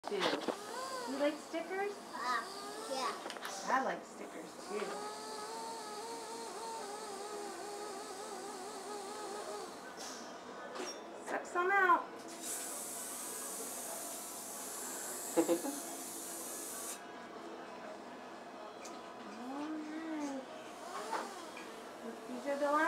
too. You like stickers? Yeah. I like stickers too. Suck some out. Alright. These are the last.